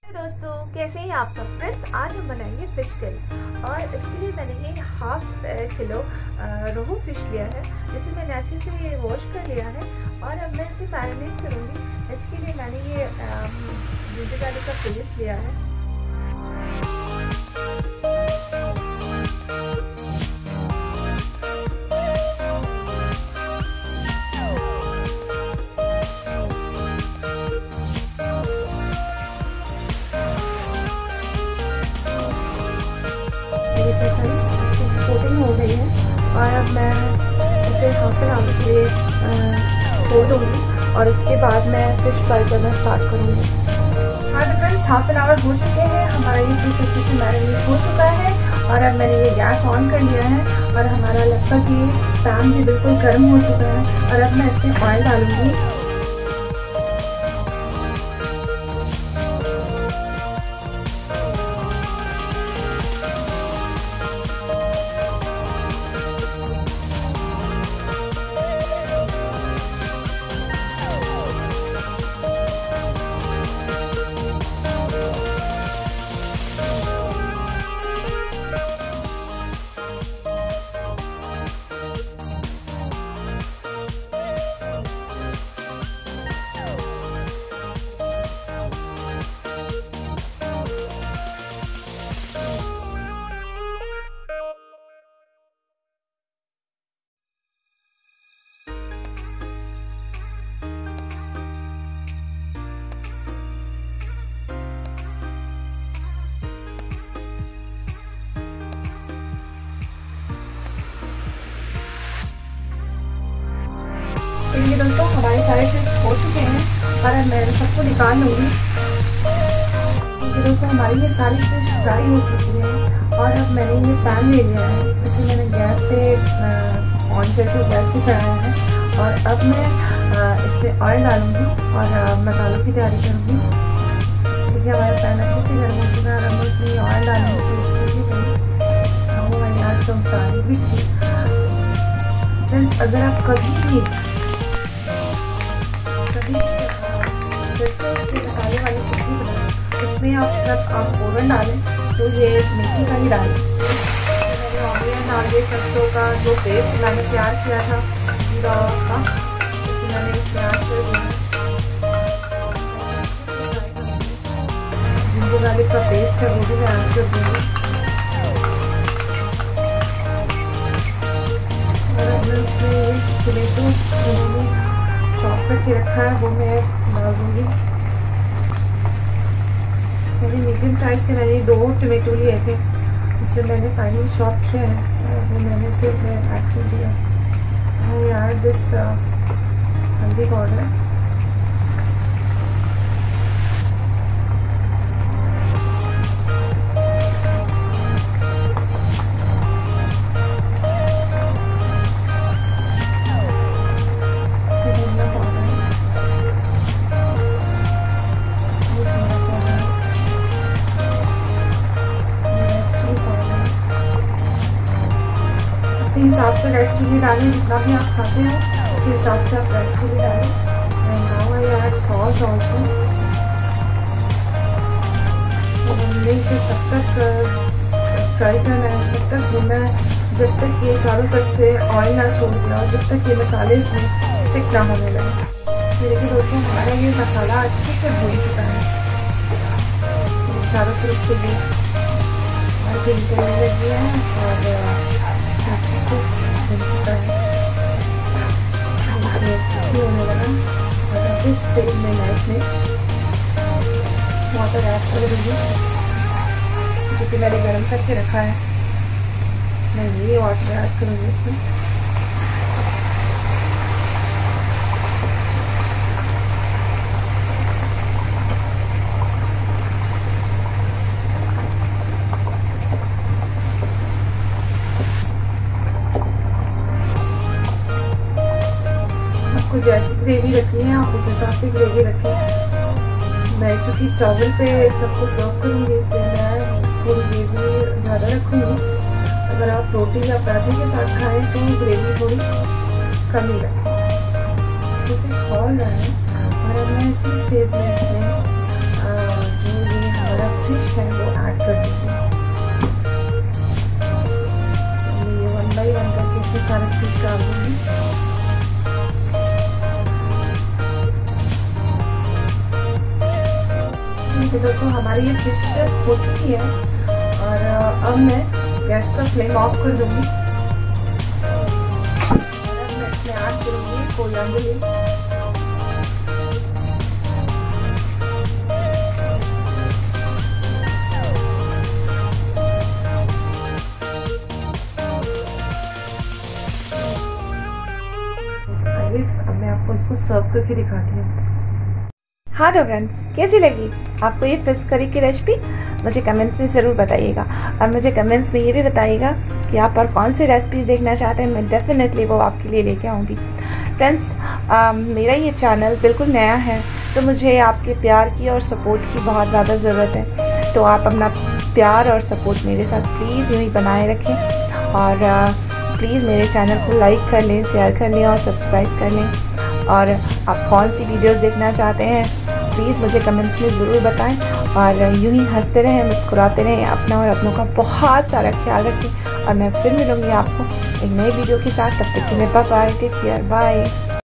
दोस्तों, कैसे हैं आप सब फ्रेंड्स। आज हम बनाएंगे फिश करी और इसके लिए मैंने ये हाफ किलो रोहू फिश लिया है, जिसे मैंने अच्छे से वॉश कर लिया है और अब मैं इसे मैरिनेट करूँगी। इसके लिए मैंने ये जिंजर गार्लिक का पेस्ट लिया है। कोटिंग हो गई है और अब मैं इसे हाफ एन आवर के लिए छोड़ दूँगी और उसके बाद मैं फिश फ्राई करना स्टार्ट करूँगी। हाँ तो फ्रेंड्स, हाफ एन आवर हो चुके हैं, हमारा ये फिश अच्छे से मैरिनेट हो चुका है और अब मैंने ये गैस ऑन कर लिया है और हमारा लगभग ये पैन भी बिल्कुल गर्म हो चुका है और अब मैं इसमें ऑयल डालूँगी। ये दोस्तों हमारे सारे फिश हो चुके हैं और अब मैं सबको निकाल लूँगी। ये दोस्तों हमारी ये सारी फिश फ्राई हो चुकी है और अब मैंने ये पैन ले लिया है, इसे मैंने गैस पे ऑन करके गैस पे चढ़ाया है और अब मैं इसमें ऑयल डालूँगी और मसालों की तैयारी करूँगी। देखिए हमारा पैन अच्छे से गर्म हो चुका है और हम इसमें ऑयल डालेंगे। वो मैंने आज तो सारी भी थी फ्रेंड्स। अगर आप कभी मसाले वाली सब्जी बनाएं उसमें आप फ़ौरन डालें तो ये मेथी का ही डालें। मैंने ऑनियन नारियल सरसों का जो पेस्ट मैंने तैयार किया था जीरा का, उसमें मैंने तैयार कर दिया। जिंजर गार्लिक का पेस्ट है वो भी मैं ऐड कर दूँगी और अब मैं उसमें टमेटो चॉप करके रखा है वो मैं डाल दूँगी। मैंने मीडियम साइज़ के मैंने 2 टमेटो लिए थे, उसे मैंने फाइनली चॉप किया है वो मैंने सिर्फ ऐड कर दिया। I add this haldi powder, हिसाब से रेड चिली डालें, जितना भी आप खाते हैं उसके हिसाब से आप रेड चिली डालें। And now I add salt also. हमने इसे तब तक फ्राई करना है, तब तक भूनना है जब तक ये चारों तरफ से ऑयल ना छोड़ दिया और जब तक ये मसाले इसमें स्टिक ना होने लगे। देखिए दोस्तों हमारा ये मसाला अच्छे से भून चुका है, चारों तरफ से भी ग्रीन करने लगी है और अच्छे से भून चुका है। होने लगा और इस स्टेज में मैं इसमें वाटर ऐड कर दूँगी, क्योंकि मैंने गर्म करके रखा है। मैं ये वाटर ऐड करूँगी इसमें। आपको जैसी ग्रेवी रखनी है आप उस हिसाब से ग्रेवी रखें। मैं क्योंकि चावल पे सबको सर्व करूँगी इसलिए मैं थोड़ी ग्रेवी ज़्यादा रखूँगी। अगर आप रोटी या पराठे के साथ खाएं तो ग्रेवी थोड़ी कम ही रखें। जैसे खोल रहा है और अब मैं इसी स्टेज में इसमें जो ये फिश है वो ऐड कर दूँगी। ये 1 बाय 1 करके इसमें सारे फिश डाल दूँगी। देखो हमारी ये फिश हो चुकी है और अब मैं गैस का फ्लेम ऑफ कर दूँगी और अब मैं इसमें ऐड करूँगी कोरिएंडर लीफ। अब मैं आपको इसको सर्व करके दिखाती हूँ। हाँ तो फ्रेंड्स, कैसी लगी आपको ये फिश करी की रेसिपी? मुझे कमेंट्स में ज़रूर बताइएगा और मुझे कमेंट्स में ये भी बताइएगा कि आप और कौन सी रेसिपीज़ देखना चाहते हैं। मैं डेफिनेटली वो आपके लिए लेके आऊँगी। फ्रेंड्स, मेरा ये चैनल बिल्कुल नया है तो मुझे आपके प्यार की और सपोर्ट की बहुत ज़्यादा ज़रूरत है। तो आप अपना प्यार और सपोर्ट मेरे साथ प्लीज़ यूँ ही बनाए रखें और प्लीज़ मेरे चैनल को लाइक कर लें, शेयर कर लें और सब्सक्राइब कर लें। और आप कौन सी वीडियोस देखना चाहते हैं प्लीज़ मुझे कमेंट्स में ज़रूर बताएं और यूं ही हंसते रहें, मुस्कुराते रहें, अपना और अपनों का बहुत सारा ख्याल रखें। और मैं फिर मिलूँगी आपको एक नई वीडियो के साथ। तब तक के लिए बाय, टेक केयर, बाय।